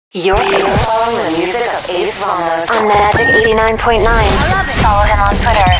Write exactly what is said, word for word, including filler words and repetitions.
You're following the music of Ace Ramos on Magic eighty-nine point nine. I love it. Follow him on Twitter